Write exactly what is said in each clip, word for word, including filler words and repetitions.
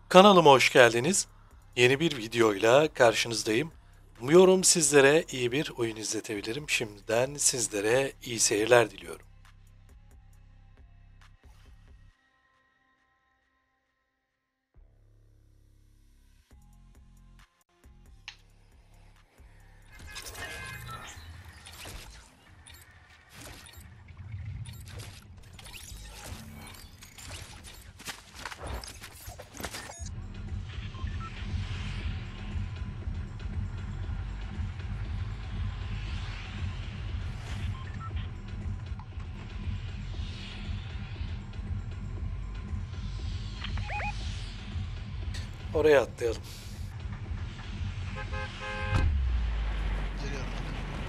Kanalıma hoş geldiniz. Yeni bir videoyla karşınızdayım. Umuyorum sizlere iyi bir oyun izletebilirim. Şimdiden sizlere iyi seyirler diliyorum. Oraya atlayalım. Geliyorum.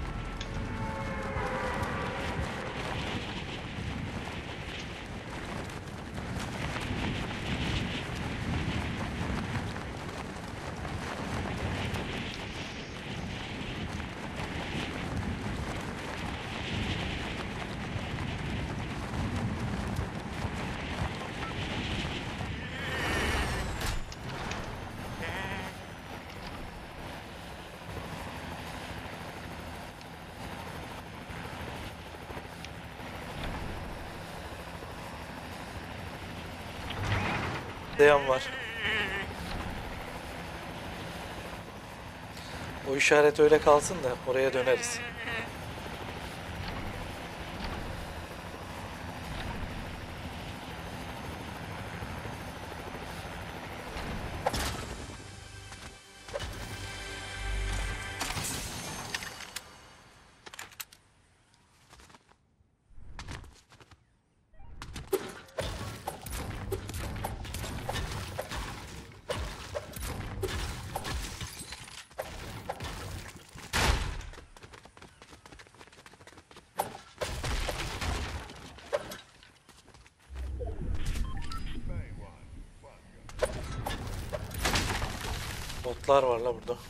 Dayan var. O işaret öyle kalsın da oraya döneriz. Botlar var la burada.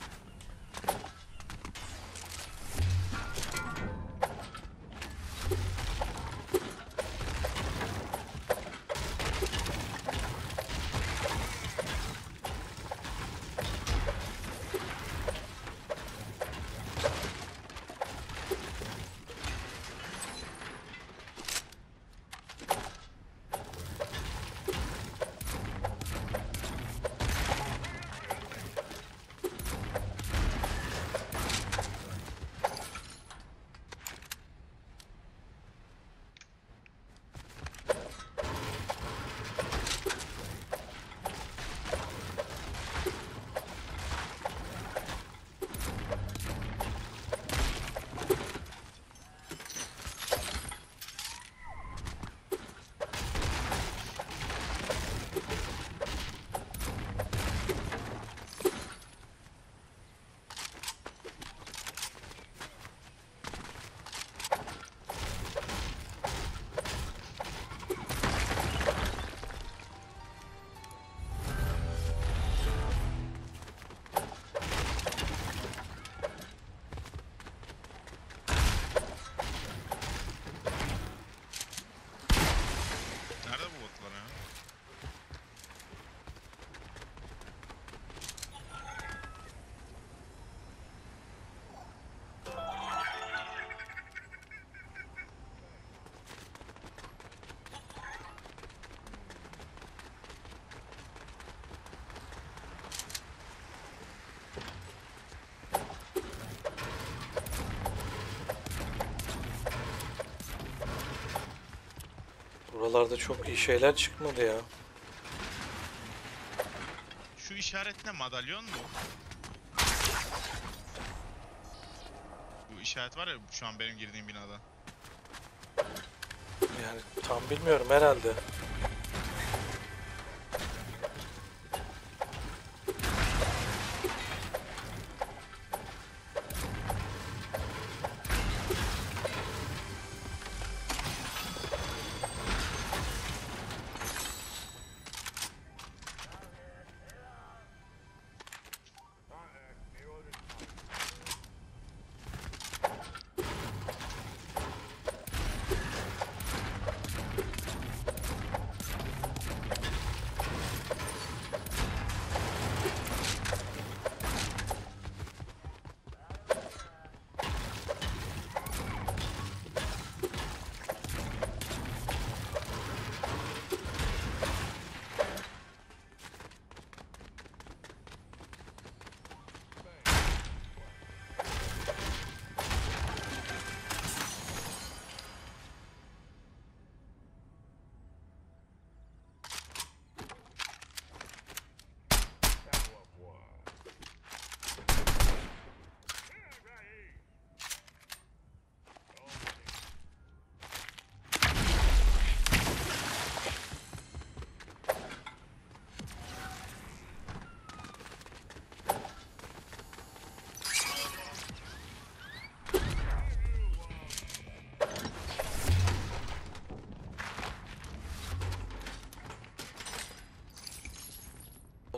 Nerede bu botlar ya? Buralarda çok iyi şeyler çıkmadı ya. Şu işaret ne? Madalyon mu? Bu işaret var ya şu an benim girdiğim binada. Yani tam bilmiyorum herhalde.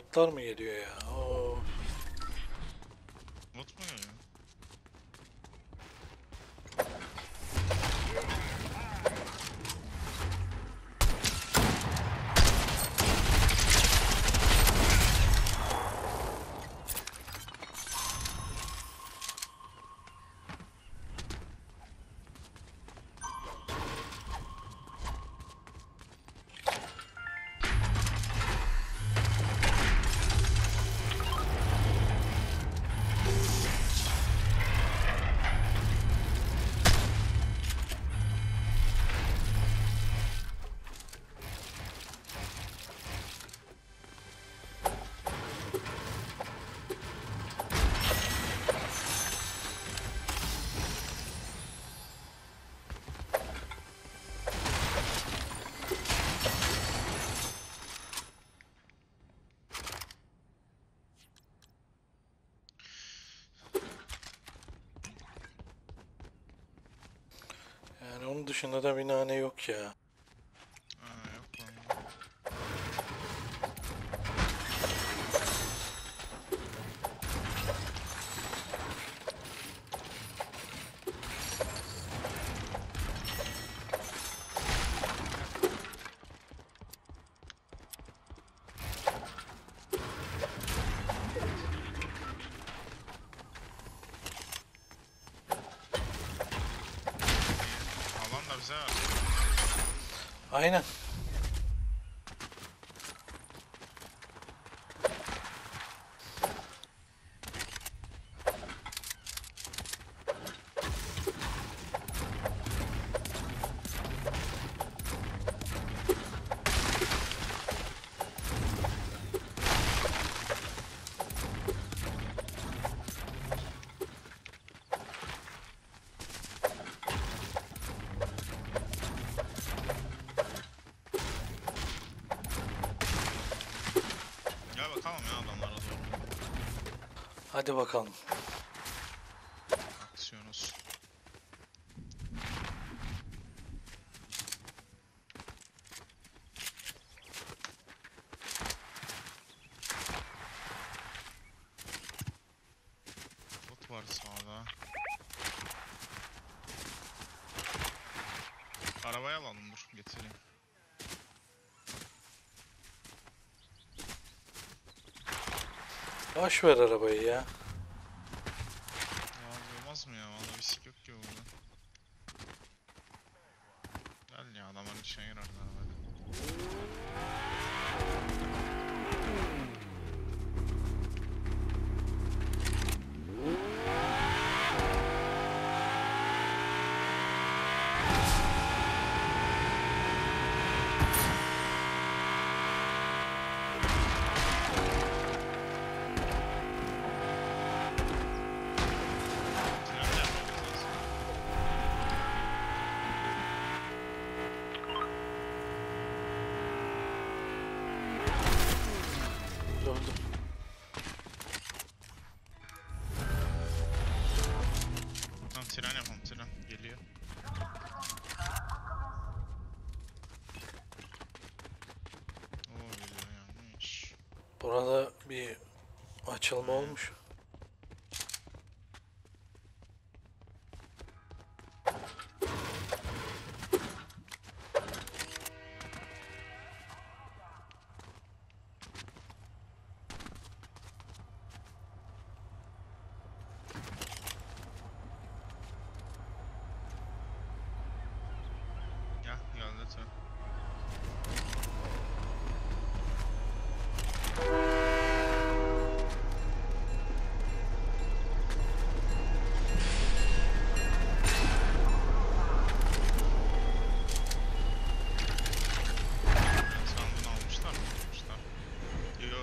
botlar mı geliyor ya? Oo. Bot mu geliyor? Yani onun dışında da bir nane yok ya. Ha, yok lan. Alan da bize var. Aynen. Gel bakalım ya adamlara doğru. Hadi bakalım. Aksiyon olsun. Bot var sağda. Arabayı alalım, dur getireyim. Boş ver arabayı ya. Ya olmaz mı ya? Vallahi bir sik yok ki burada. Gel ya, adamların içine girer arabayla. Tünel de yapmamız lazım. Öldüm. Tamam, tren yapalım, tren geliyor. Oo, geliyor yanlış. Burada bir açılma olmuş. Gel, geldi tren. Sandığını almışlar mı? Almışlar. Yo.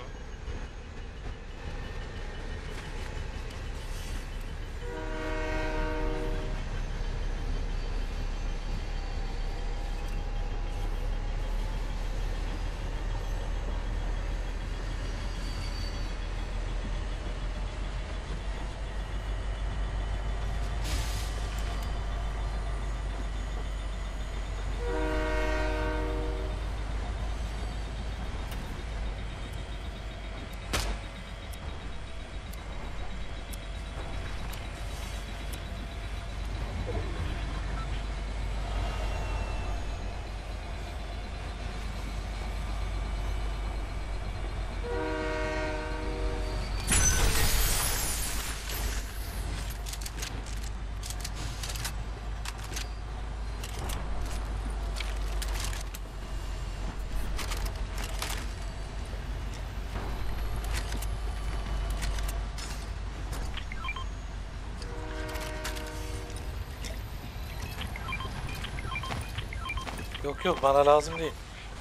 Yok yok, bana lazım değil.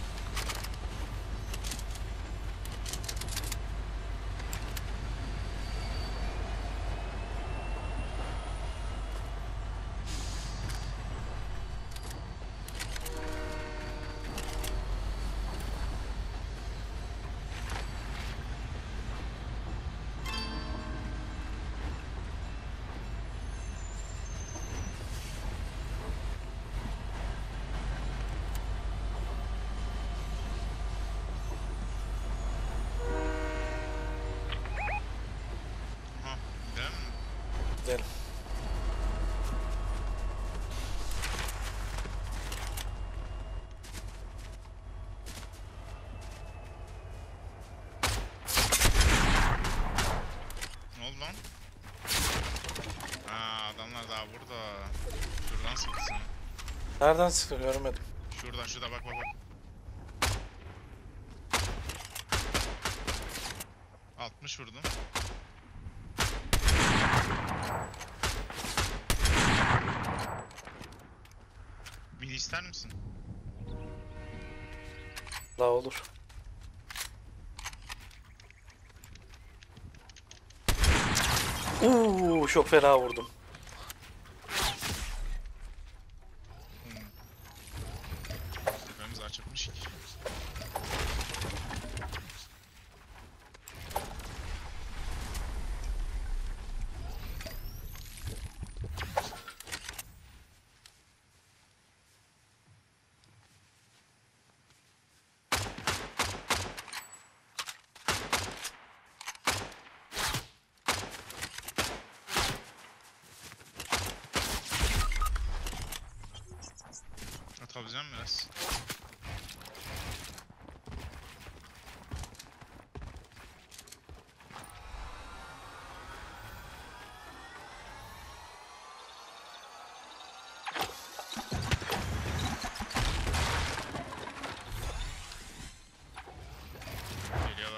Aha, gidelim mi? Gidelim. Ne oldu lan? Aa, adamlar daha burada. Şuradan sıksın. Nereden sıktı görmedim. Şuradan, şurada bak bak bak. altmış vurdum. Mini ister misin? La olur. Uuu, çok fena vurdum. Hmm. Tepemiz açıkmış ki. Atabileceğim biraz. Geliyorlar.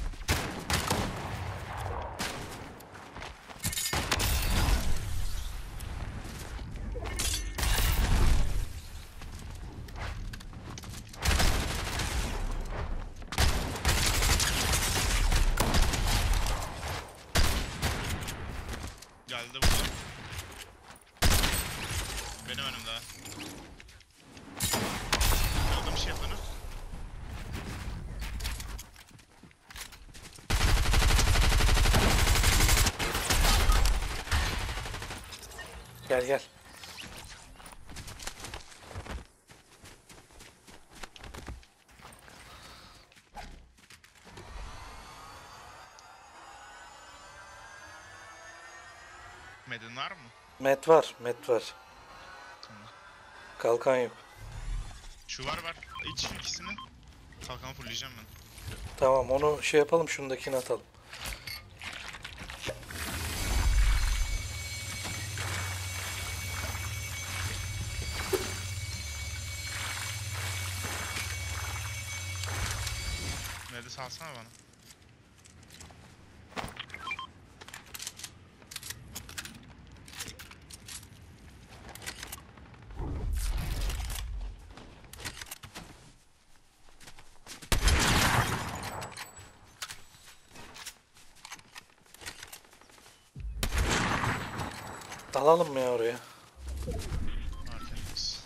Geldi bu. Benim önümde. Aldım şey yapanı. Gel gel. Medin var mı? Met var, met var. Tamam. Kalkan yok. Şu var var. İç ikisini. Kalkanı fullleyeceğim ben. Tamam, onu şey yapalım, şundakini atalım. Medi salsana bana. Dalalım mı ya oraya? Fark etmez.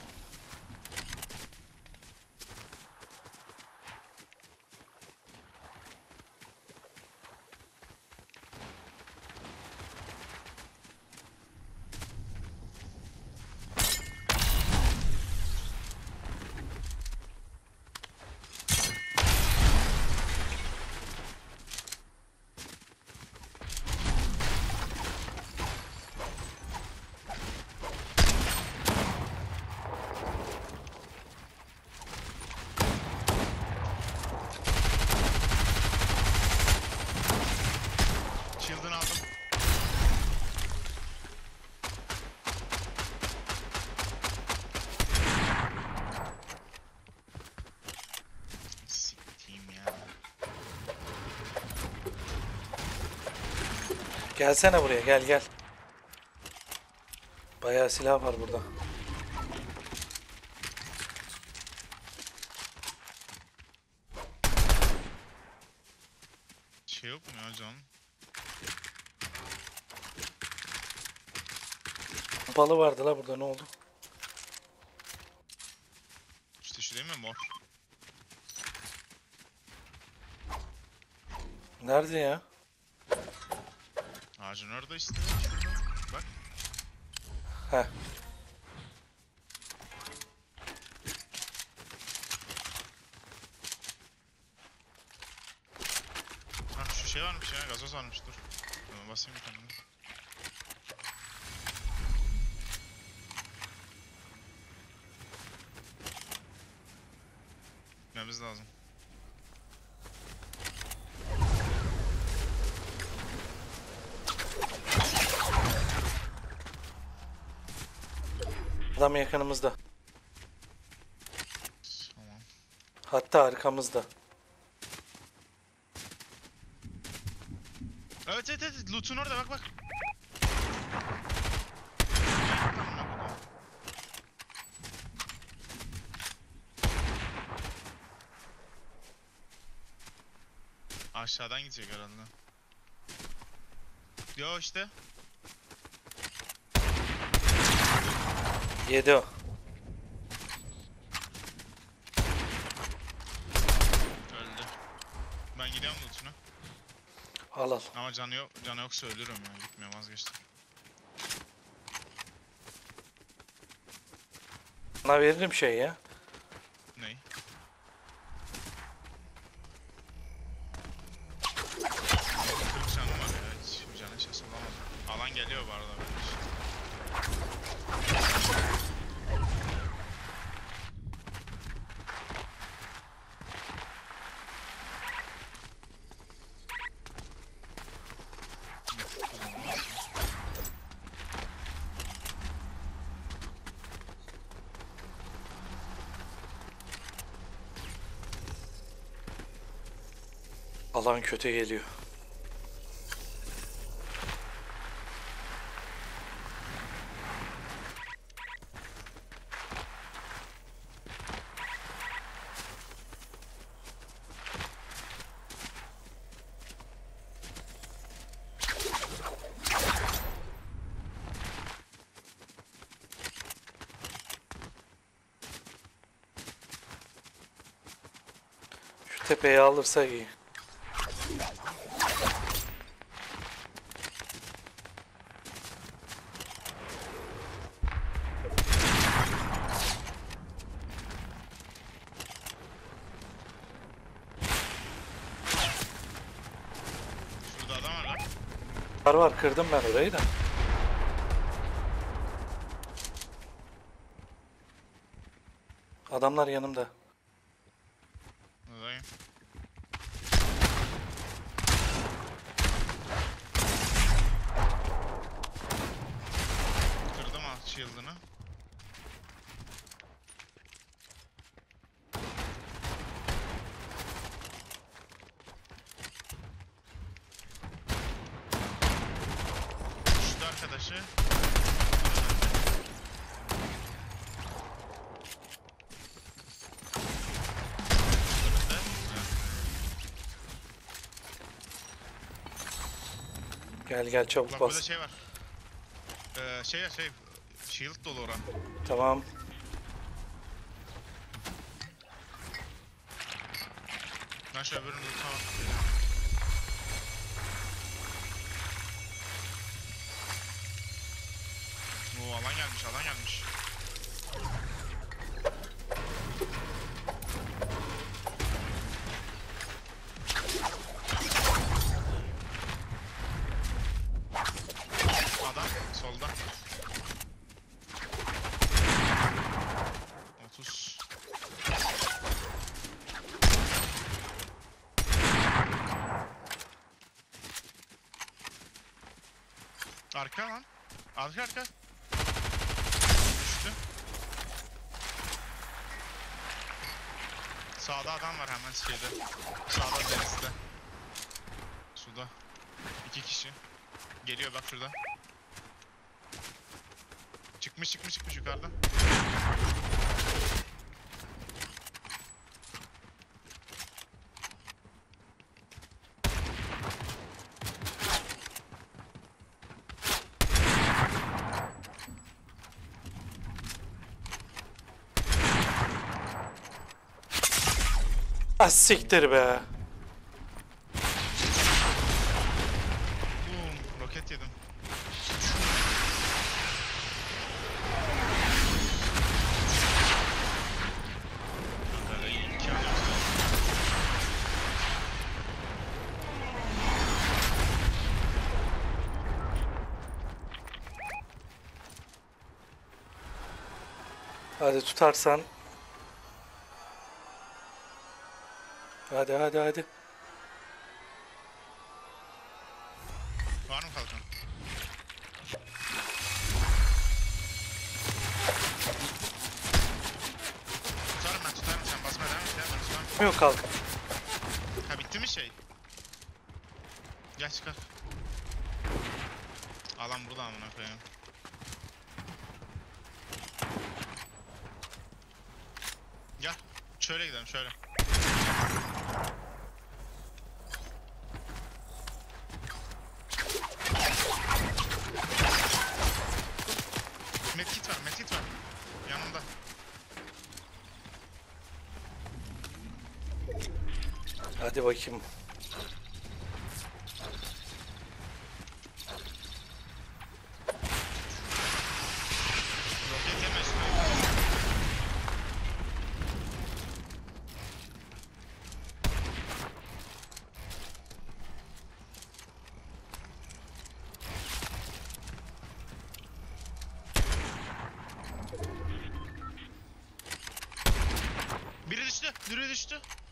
Shield'ını aldım. Siktiğim ya. Gelsene buraya, gel gel. Bayağı silah var burada. şey yok mu ya can? Balı vardı la burada, ne oldu? İşte şu değil mi mor? Nerede ya? Ağacın orada işte. Şurada. Bak. Heh. Ha şu şey varmış ya, gazoz varmış, dur. Tamam, basayım bir tane. Gitmemiz lazım. Adam yakınımızda. Tamam. Hatta arkamızda. Evet evet evet, loot'un orada, bak bak. Aşağıdan gidecek herhalde. Yo işte. Yedi o. Öldü. Ben gidiyorum loot'una. Al al. Ama canı yok, canı yoksa ölürüm ya. Gitmiyorum, vazgeçtim. Bana veririm şey ya. Ney? kırk canım var ya, hiç canı şası bulamadım. Alan geliyor bu arada böyle şey. Alan kötü geliyor. Şu tepeyi alırsak iyi. Şurada adam var lan. Var var, kırdım ben orayı da. Adamlar yanımda. Buradayım. Kırdım ha shield'ını. Düştü arkadaşı. Önünde. Gel gel çabuk Bak burada bas. şey var. Ee, şey ya şey. Shield dolu ora. Tamam. Ben şu öbürünü tutamam. Oo, alan gelmiş, alan gelmiş. Adam solda. otuz. Arka lan. Arka arka. Düştü. Sağda adam var hemen şeyde. Sağda denizde. Suda. İki kişi. Geliyor bak şurada. Çıkmış çıkmış çıkmış yukarıda. Ah siktir be. Boom. Roket yedim. Kanka iyi imkanı yok. Hadi tutarsan. Hadi hadi hadi. Var mı kalkan? Tutarım ben tutarım sen basmaya devam et ya ben tutarım. Yok kalk. Ha bitti mi şey? Gel çıkar. Alan burada amına koyayım. Gel. Şöyle gidelim şöyle. Medkit var, medkit var. Yanımda. Hadi bakayım. Roket yeme şuna. Biri düştü, biri düştü.